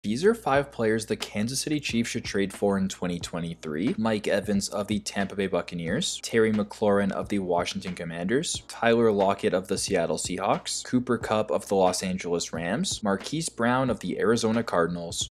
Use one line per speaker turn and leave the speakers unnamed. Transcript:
These are 5 players the Kansas City Chiefs should trade for in 2023. Mike Evans of the Tampa Bay Buccaneers, Terry McLaurin of the Washington Commanders, Tyler Lockett of the Seattle Seahawks, Cooper Kupp of the Los Angeles Rams, Marquise Brown of the Arizona Cardinals.